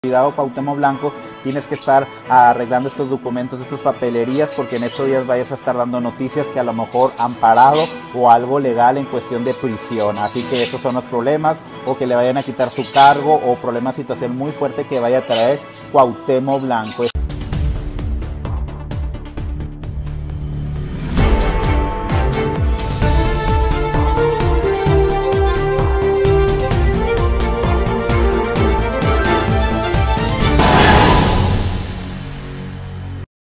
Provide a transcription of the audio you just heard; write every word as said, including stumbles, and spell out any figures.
Cuidado, Cuauhtémoc Blanco, tienes que estar arreglando estos documentos, estas papelerías, porque en estos días vayas a estar dando noticias que a lo mejor han parado o algo legal en cuestión de prisión. Así que esos son los problemas, o que le vayan a quitar su cargo, o problema, situación muy fuerte que vaya a traer Cuauhtémoc Blanco.